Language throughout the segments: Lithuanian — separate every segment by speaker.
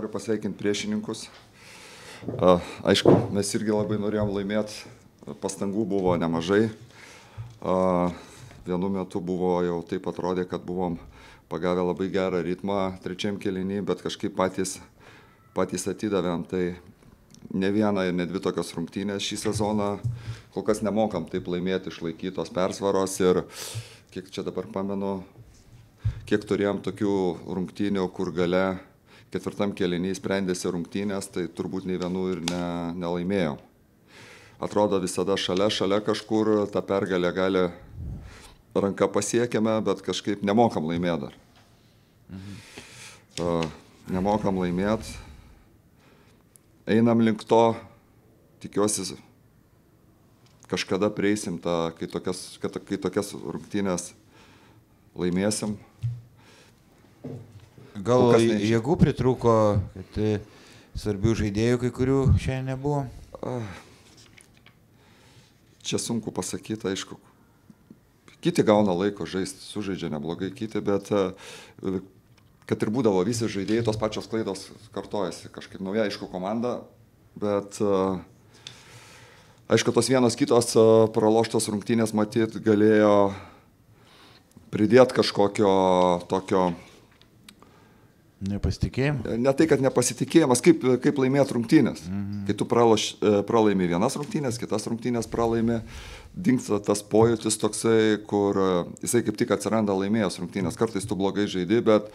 Speaker 1: noriu pasveikinti priešininkus. Aišku, mes irgi labai norėjom laimėti, pastangų buvo nemažai. Vienu metu buvo jau taip atrodė, kad buvom pagavę labai gerą ritmą trečiam kėlinį, bet kažkaip patys atidavėm. Tai ne viena ir ne dvi tokios rungtynės šį sezoną. Kol kas nemokam taip laimėti, išlaikytos persvaros ir kiek čia dabar pamenu, kiek turėjom tokių rungtynių, kur gale ketvirtam kėlinį sprendėsi rungtynės, tai turbūt nei vienų ir nelaimėjom. Atrodo visada šalia kažkur tą pergalę gali ranka pasiekėme, bet kažkaip nemokam laimėti dar. Nemokam laimėti. Einam link to, tikiuosi kažkada prieisim tą, kai tokias rungtynės laimėsim.
Speaker 2: Gal jėgų pritrūko, kad svarbių žaidėjų kai kurių šiandien nebuvo?
Speaker 1: Čia sunku pasakyti, aišku. Kiti gauna laiko žaisti, sužaidžia neblogai kiti, bet kad ir būdavo visi žaidėjai, tos pačios klaidos kartojasi. Kažkaip nauja, aišku, komanda, bet aišku, tos vienos kitos praloštos rungtynės matyt galėjo pridėti kažkokio tokio
Speaker 2: nepasitikėjimas?
Speaker 1: Ne tai, kad nepasitikėjimas, kaip laimėti rungtynės. Kai tu pralaimi vienas rungtynės, kitas rungtynės pralaimi, dingsta tas pojūtis toksai, kur jisai kaip tik atsiranda laimėjęs rungtynės. Kartais tu blogai žaidi, bet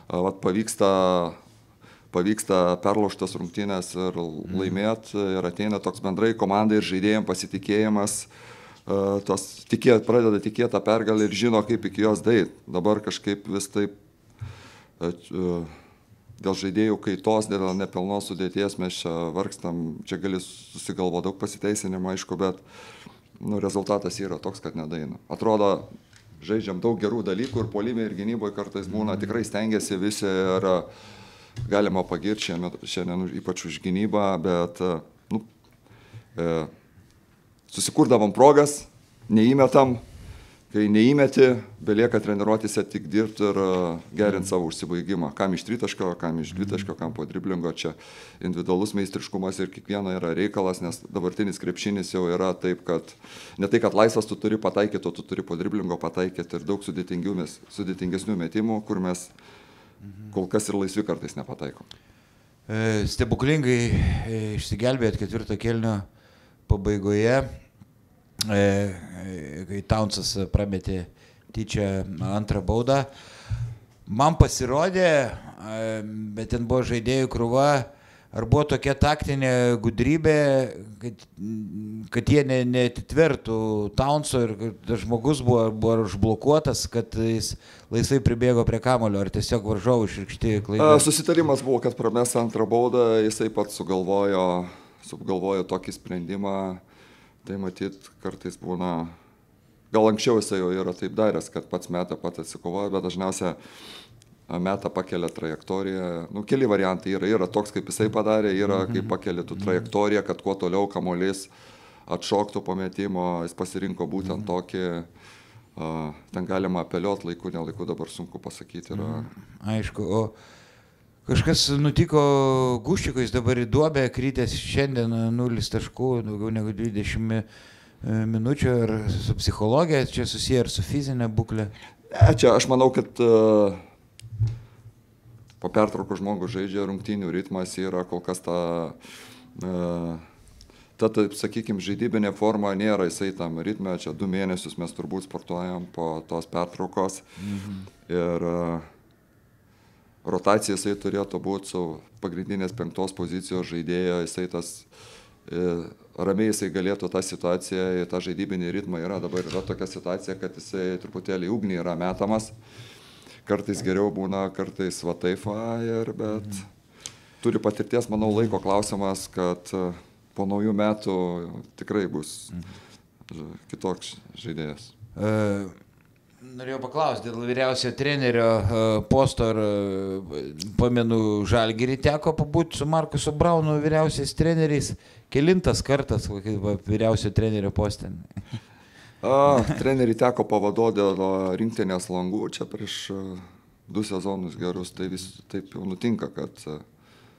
Speaker 1: pavyksta perlaužtas rungtynės ir laimėti ir ateina toks bendrai komandai ir žaidėjams pasitikėjimas. Pradeda tikėti tą pergalę ir žino, kaip iki jos dait. Dabar kažkaip vis taip dėl žaidėjų kaitos, dėl nepilnos sudėties mes čia vargstam, čia gali susigalvo daug pasiteisinimų, aišku, bet rezultatas yra toks, kad nedaina. Atrodo, žaidžiam daug gerų dalykų ir puolime ir gynyboje kartais būna, tikrai stengiasi visi ir galima pagirti šiandien ypač už gynybą, bet susikurdavom progas, neįmetam. Kai neįmeti, belieka treniruotėse tik dirbti ir gerinti savo užsibaigimą. Kam iš tritaškio, kam iš dvitaškio, kam po driblingo. Čia individualus meistriškumas ir kiekvieno yra reikalas, nes dabartinis krepšinis jau yra taip, kad ne tai, kad laisvas tu turi pataikyti, o tu turi po driblingo pataikyti ir daug sudėtingesnių metimų, kur mes kol kas ir laisvi kartais nepataikom.
Speaker 2: Stebuklingai išsigelbėjot ketvirto kėlinio pabaigoje. Kai Townsas prametė tyčia antrą baudą. Man pasirodė, bet ten buvo žaidėjų krūva, ar buvo tokia taktinė gudrybė, kad jie neatitvertų Townso ir kad žmogus buvo užblokuotas, kad jis laisvai pribėgo prie kamulio, ar tiesiog varžovų išrikšti klaidą?
Speaker 1: Susitarimas buvo, kad prames antrą baudą, jisai pats sugalvojo tokį sprendimą. Tai matyt, kartais būna, gal anksčiau jisai jau yra taip daręs, kad pats metą pats atsikovoja, bet dažniausiai metą pakelia trajektoriją. Keli variantai yra toks, kaip jisai padarė, yra kaip pakelia tu trajektoriją, kad kuo toliau kamuolys atšoktų po metimo, jis pasirinko būtent tokį, ten galima apeliuoti laiku, nelaiku, dabar sunku pasakyti.
Speaker 2: Aišku, o kažkas nutiko Guščikui, jis dabar į duobę krytęs šiandien 0 taškų, daugiau negu 20 minučių, ar su psichologija, čia susiję ir su fizinė būklė?
Speaker 1: Ne, čia aš manau, kad po pertraukos žmogus žaidžia, rungtynių ritmas yra kol kas taip sakykime, žaidybinė forma nėra, jisai tam ritme, čia 2 mėnesius mes turbūt sportuojam po tos pertraukos ir rotacija jisai turėtų būti su pagrindinės 5 pozicijos žaidėjo, jisai ramiai jisai galėtų tą situaciją, tą žaidybinį ritmą yra, dabar yra tokia situacija, kad jisai truputėlį ugnį yra metamas, kartais geriau būna, kartais va taip, bet turi patirties, manau, laiko klausimas, kad po naujų metų tikrai bus kitoks žaidėjas.
Speaker 2: Norėjau paklausti, dėl vyriausio trenerio posto, ar pamenu, Žalgirį teko pabūti su Markusu Braunu vyriausiais treneriais. Kelintas kartas vyriausio trenerio postė?
Speaker 1: Trenerį teko pavaduoti dėl rinktinės langų, čia prieš 2 sezonus gerus, tai vis taip jau nutinka, kad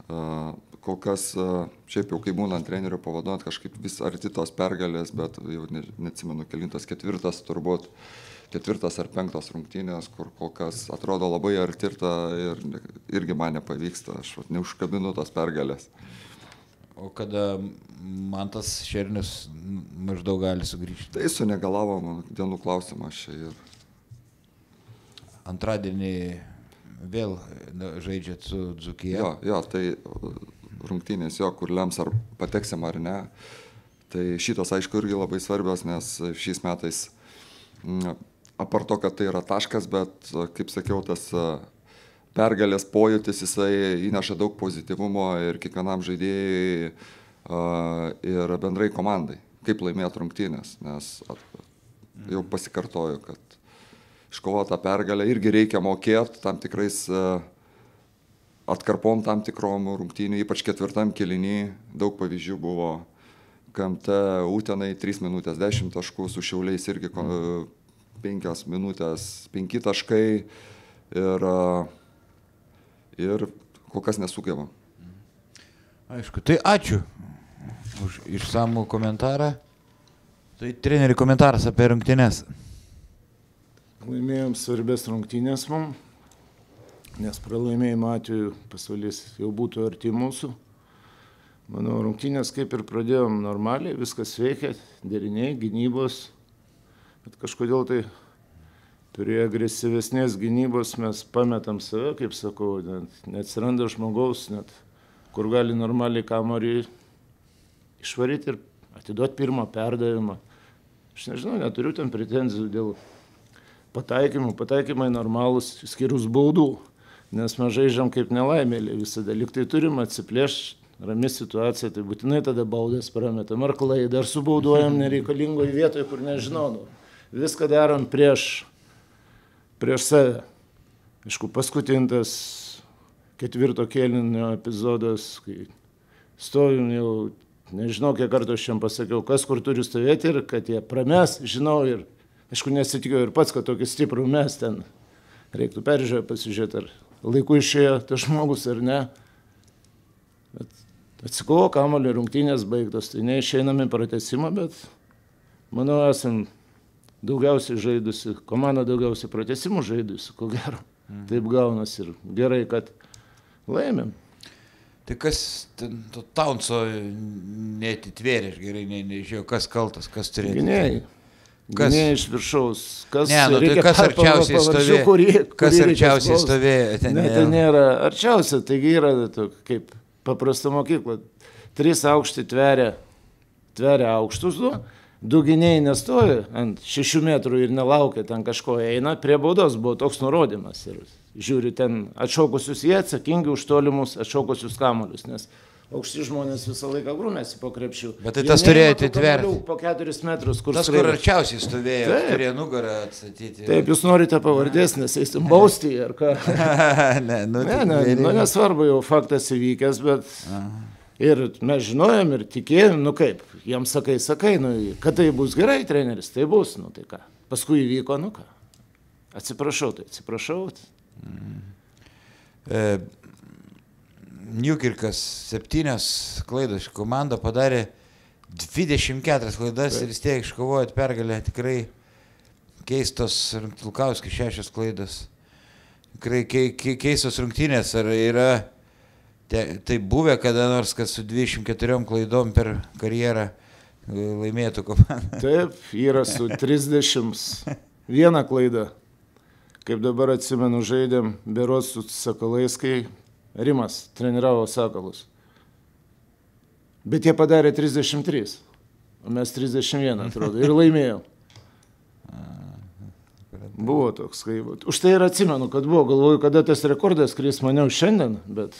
Speaker 1: Kol kas, šiaip jau kai būnant trenerių pavaduojant, kažkaip vis arti tos pergalės, bet jau neatsimenu, kelintas ketvirtas turbūt, ketvirtas ar penktas rungtynės, kur kol kas atrodo labai arti ir irgi man nepavyksta, aš neužkabinu tos pergalės.
Speaker 2: O kada Mantas Šernius maždaug gali sugrįžti?
Speaker 1: Tai sunegalavo dienų klausimas čia ir...
Speaker 2: Antradienį vėl žaidžiat su Dzūkija?
Speaker 1: Jo, tai rungtynės kur lems ar pateksim ar ne. Tai šitos aišku irgi labai svarbios, nes šiais metais apart to, kad tai yra taškas, bet kaip sakiau, tas pergalės pojūtis jisai įneša daug pozityvumo ir kiekvienam žaidėjui ir bendrai komandai, kaip laimėti rungtynės, nes jau pasikartoju, kad iškovotą pergalę irgi reikia mokėti tam tikrais atkarpom tam tikrom rungtynių, ypač ketvirtam kėliny, daug pavyzdžių buvo KMT Utenai 3 minutės 10 taškų, su Šiauliais irgi 5 minutės 5 taškai ir kol kas nesugebam.
Speaker 2: Aišku, tai ačiū už išsamų komentarą. Tai treneri komentaras apie rungtynes.
Speaker 3: Laimėjom svarbės rungtynės mums, nes pralaimėjimo atveju pasaulis jau būtų arti mūsų. Manau, rungtynės kaip ir pradėjom normaliai, viskas veikia, deriniai, gynybos, bet kažkodėl tai prie agresyvesnės gynybos mes pametam save, kaip sakau, neatsiranda žmogaus, net kur gali normaliai kamuolį išvaryti ir atiduoti pirmą perdavimą. Aš nežinau, neturiu ten pretenzijų dėl pataikymų. Pataikymai normalūs, skyrus baudų, nes mes žaidžiam kaip nelaimėlė visada. Lyg tai turim atsiplėšti, rami situacija, tai būtinai tada baudas prametam ar klaidą, ar subauduojam nereikalingoje vietoje, kur nežinau. Viską darom prieš save. Aišku, paskutintas 4 kėlinio epizodas, kai stovim jau, nežinau, kiek kartų aš jam pasakiau, kas kur turi stovėti ir kad jie prames, žinau, ir aišku, nesitikėjau ir pats, kad tokį stiprų mes ten reiktų peržiūrėti, pasižiūrėti, ar laiku išėjo tas žmogus ar ne. Bet atsikovo kamuolį, rungtynės baigtos, tai neišeiname pratęsimą, bet manau, esam daugiausiai žaidusi, komanda daugiausiai pratęsimų žaidusi, ko gero. Taip gaunas ir gerai, kad laimėm.
Speaker 2: Tai kas to Taunso neatitvėrė, aš gerai nežiūrėjau, kas kaltas, kas turėjo.
Speaker 3: Gynėjai. Gynėjai iš viršaus. Kas,
Speaker 2: ne, nu, tai kas arčiausiai stovėjo? Kas arčiausiai stovėjo?
Speaker 3: Ne, tai nėra arčiausia, taigi yra kaip paprasta mokykla. 3 aukšti tveria aukštus 2 gynėjai nestoja ant 6 metrų ir nelaukia, ten kažko eina, prie baudos buvo toks nurodymas. Ir žiūri, ten atšaukusius jie atsakingi už tolimus atšaukusius kamuolius, nes aukšti žmonės visą laiką grūmėsi po krepšių.
Speaker 2: Bet tai tas turėjo atitverti.
Speaker 3: Po 4 metrus, kur
Speaker 2: tas, kur arčiausiai stovėjo, turėjo nugarą atstatyti.
Speaker 3: Taip, jūs norite pavardės, nes eisim bausti, ar ką? Nesvarbu, jau faktas įvykęs, bet... Ir mes žinojom ir tikėjom, nu kaip, jiems sakai, nu, kad tai bus gerai, treneris, tai bus, nu tai ką. Paskui įvyko, nu ką. Atsiprašau.
Speaker 2: Niukirkas 7 klaidas, komanda padarė 24 klaidas ir vis tiek iškovojot pergalę, tikrai keistos, Tulkauskis 6 klaidas. Tikrai keistos rungtynės, ar yra... Tai buvę kada nors, kad su 24 klaidom per karjerą laimėtų komandą?
Speaker 3: Taip, yra su 31 klaida. Kaip dabar atsimenu, žaidėm berods su Sakalais, kai Rimas treniravo Sakalus. Bet jie padarė 33, o mes 31, atrodo, ir laimėjom. Buvo toks, kaip... Už tai ir atsimenu, kad buvo, galvoju, kada tas rekordas kris maniau šiandien, bet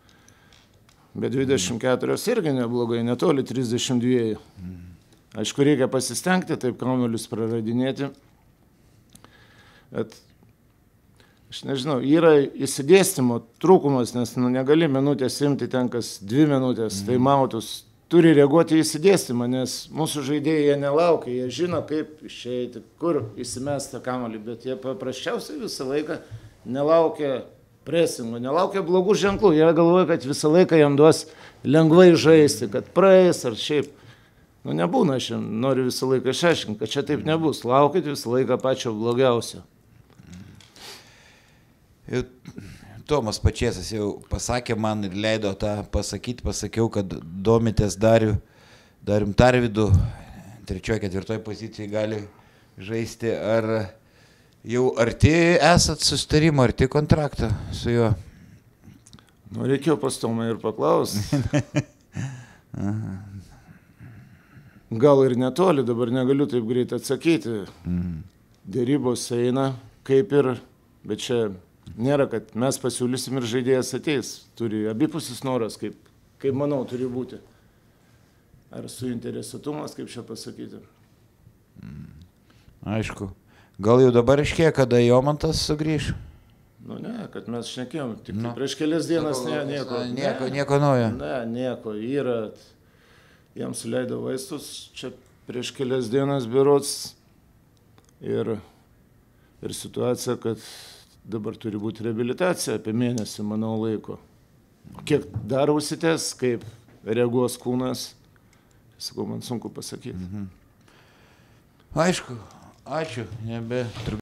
Speaker 3: 24 irgi neblogai, netoli 32. Aišku, reikia pasistengti, taip kamuolius praradinėti. Bet, aš nežinau, yra įsidėstymo trūkumas, nes negali minutės imti ten, kas 2 minutės, tai mautus turi reaguoti į įsidėstymą, nes mūsų žaidėjai jie nelaukia, jie žino, kaip išeiti, kur įsimesta kamuolį, bet jie paprasčiausiai visą laiką nelaukia presingo, nelaukia blogų ženklų, jie galvoja, kad visą laiką jam duos lengvai žaisti, kad praeis ar šiaip. Nu nebūna, aš noriu visą laiką išaiškinti, kad čia taip nebus, laukit visą laiką pačio blogiausio.
Speaker 2: Tomas Pačėsas jau pasakė man ir leido tą pasakyti, pasakiau, kad domitės Darium Tarvydu, 3-4 pozicijai gali žaisti, ar jau arti esat sustarimo, arti kontrakto su juo?
Speaker 3: Nu, reikėjo pas Tomą ir paklausti. Gal ir netoli, dabar negaliu taip greit atsakyti. Dėrybos eina, kaip ir, bet čia nėra, kad mes pasiūlysim ir žaidėjas ateis. Turi abipusis noras, kaip manau, turi būti. Ar suinteresuotumas, kaip čia pasakyti.
Speaker 2: Aišku. Gal jau dabar iškėja, kada Jomantas sugrįš?
Speaker 3: Nu ne, kad mes šnekėjom, tik prieš kelias dienas
Speaker 2: Nieko naujo.
Speaker 3: Ne, nieko, yra, jam suleido vaistus, čia prieš kelias dienas berods ir situacija, kad dabar turi būti reabilitacija apie mėnesį, manau, laiko. Kiek dar užsitęs, kaip reaguos kūnas, sakau, man sunku pasakyti.
Speaker 2: Aišku, ačiū,